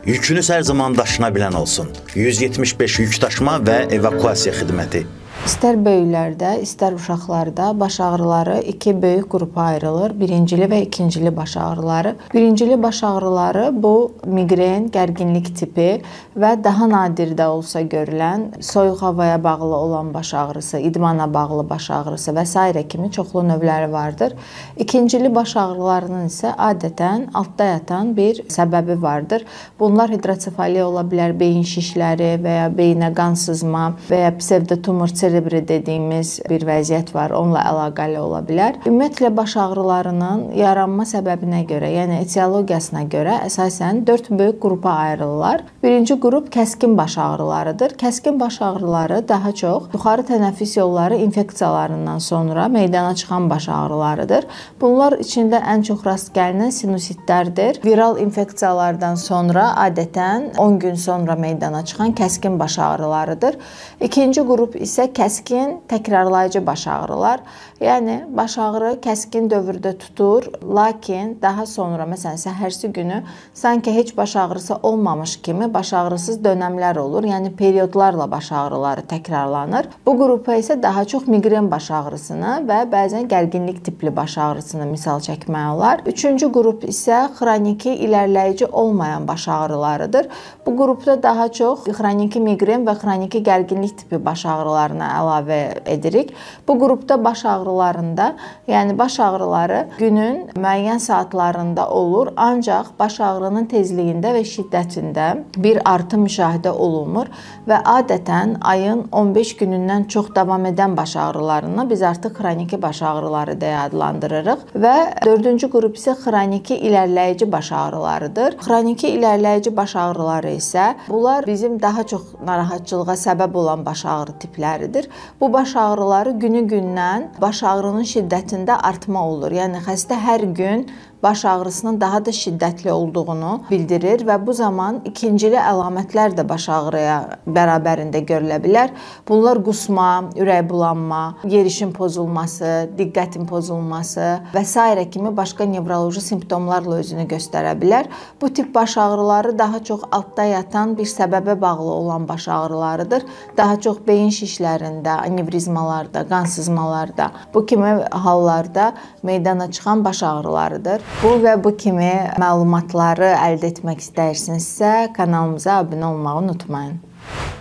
Yükünüz hər zaman daşına bilən olsun. 175 yük daşıma və evakuasiya xidməti. İstər böyüklərdə, istər uşaqlarda baş ağrıları iki böyük qrupa ayrılır. Birincili və ikincili baş ağrıları. Birincili baş ağrıları bu miqren, gərginlik tipi və daha nadir də olsa görülən soyuq havaya bağlı olan baş ağrısı, idmana bağlı baş ağrısı və s. kimi çoxlu növləri vardır. İkincili baş ağrılarının isə adətən altda yatan bir səbəbi vardır. Bunlar hidrosefaliya ola bilər, beyin şişləri və ya beyinə qan sızma və ya psevdotumor cerebri dediyimiz bir vəziyyət var, onunla əlaqəli ola bilər. Ümumiyyətlə, baş ağrılarının yaranma səbəbinə görə, yəni etiologiyasına görə əsasən 4 böyük qrupa ayrılırlar. Birinci qrup kəskin baş ağrılarıdır. Kəskin baş ağrıları daha çox yuxarı tənəffüs yolları infeksiyalarından sonra meydana çıxan baş ağrılarıdır. Bunlar içində ən çox rast gəlinən sinusitlərdir. Viral infeksiyalardan sonra adətən 10 gün sonra meydana çıxan kəskin baş ağrılarıdır. İkinci qrup isə kəskin, təkrarlayıcı baş ağrılar. Yəni, baş ağrı kəskin dövrdə tutur, lakin daha sonra, məsələn, səhərsi günü sanki heç baş ağrısı olmamış kimi baş ağrısız dönəmlər olur. Yəni, periodlarla baş ağrıları təkrarlanır. Bu qrupa isə daha çox miqren baş ağrısını və bəzən gərginlik tipli baş ağrısını misal çəkmək olar. Üçüncü qrup isə xroniki, ilərləyici olmayan baş ağrılarıdır. Bu qrupda daha çox xroniki miqren və xroniki gərginlik tipi baş ağrılarına əlavə edirik. Bu qrupda baş ağrılarında, yəni baş ağrıları günün müəyyən saatlarında olur, ancaq baş ağrının tezliyində və şiddətində bir artım müşahidə olunmur və adətən ayın 15 günündən çox davam edən baş ağrılarını biz artıq xroniki baş ağrıları deyə adlandırırıq və dördüncü qrup isə xroniki ilərləyici baş ağrılarıdır. Xroniki ilərləyici baş ağrıları isə bunlar bizim daha çox narahatçılığa səbəb olan baş ağrı tipləridir. Bu baş ağrıları günü-gündən baş ağrının şiddətində artma olur. Yəni, xəstə hər gün baş ağrısının daha da şiddətli olduğunu bildirir və bu zaman ikincili əlamətlər də baş ağrıya bərabərində görülə bilər. Bunlar qusma, ürək bulanma, yerişin pozulması, diqqətin pozulması və s. kimi başqa nevroloji simptomlarla özünü göstərə bilər. Bu tip baş ağrıları daha çox altda yatan bir səbəbə bağlı olan baş ağrılarıdır. Daha çox beyin şişlərində, anevrizmalarda, qan sızmalarda, bu kimi hallarda meydana çıxan baş ağrılarıdır. Bu və bu kimi məlumatları əldə etmək istəyirsinizsə, kanalımıza abunə olmağı unutmayın.